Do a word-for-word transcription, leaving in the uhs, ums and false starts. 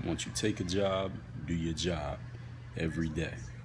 Once you take a job, do your job every day.